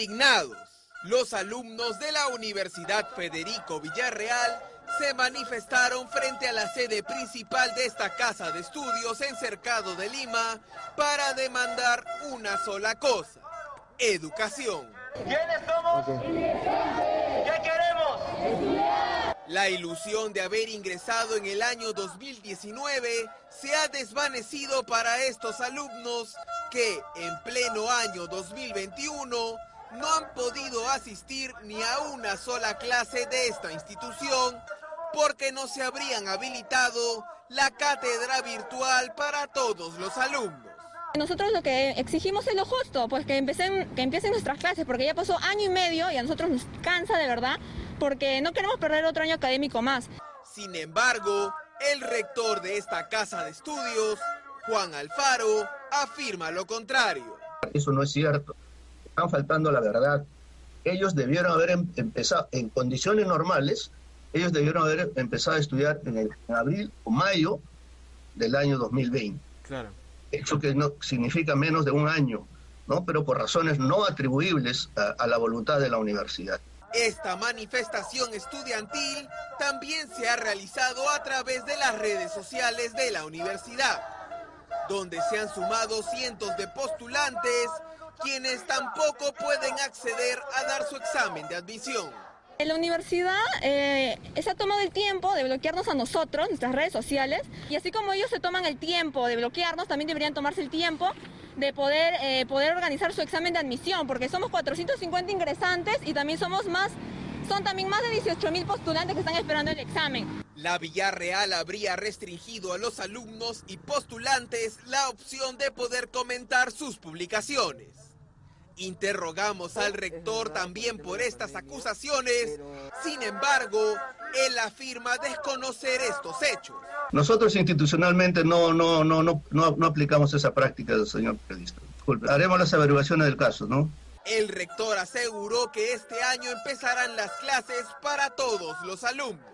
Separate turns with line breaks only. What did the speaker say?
Indignados, los alumnos de la Universidad Federico Villarreal se manifestaron frente a la sede principal de esta casa de estudios en Cercado de Lima para demandar una sola cosa: educación.
¿Quiénes somos? ¿Qué queremos?
La ilusión de haber ingresado en el año 2019 se ha desvanecido para estos alumnos que en pleno año 2021 no han podido asistir ni a una sola clase de esta institución porque no se habrían habilitado la cátedra virtual para todos los alumnos.
Nosotros lo que exigimos es lo justo, pues que empiecen nuestras clases, porque ya pasó año y medio y a nosotros nos cansa de verdad, porque no queremos perder otro año académico más.
Sin embargo, el rector de esta casa de estudios, Juan Alfaro, afirma lo contrario.
Eso no es cierto, están faltando la verdad. Ellos debieron haber empezado, en condiciones normales, ellos debieron haber empezado a estudiar en abril o mayo del año 2020.
Claro.
Hecho que no significa menos de un año, ¿no? Pero por razones no atribuibles a la voluntad de la universidad.
Esta manifestación estudiantil también se ha realizado a través de las redes sociales de la universidad, donde se han sumado cientos de postulantes, quienes tampoco pueden acceder a dar su examen de admisión.
La universidad se ha tomado el tiempo de bloquearnos a nosotros, nuestras redes sociales, y así como ellos se toman el tiempo de bloquearnos, también deberían tomarse el tiempo de poder organizar su examen de admisión, porque somos 450 ingresantes y también son también más de 18.000 postulantes que están esperando el examen.
La Villarreal habría restringido a los alumnos y postulantes la opción de poder comentar sus publicaciones. Interrogamos al rector también por estas acusaciones, sin embargo, él afirma desconocer estos hechos.
Nosotros institucionalmente no aplicamos esa práctica, señor periodista. Disculpe, haremos las averiguaciones del caso, ¿no?
El rector aseguró que este año empezarán las clases para todos los alumnos.